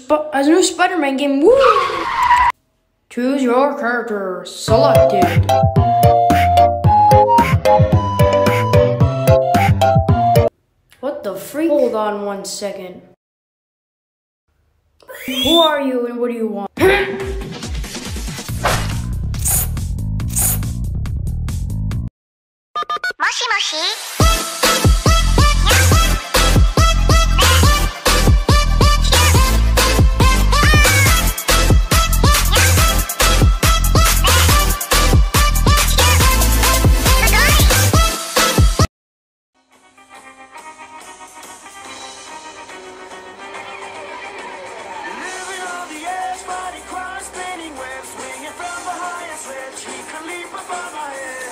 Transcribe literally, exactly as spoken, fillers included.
Sp- a new Spider-Man game. Woo! Choose your character. Selected. What the freak? Hold on one second. Who are you and what do you want? Moshi moshi. Body cross, spinning web, swinging from the highest ledge. He could leap above my head.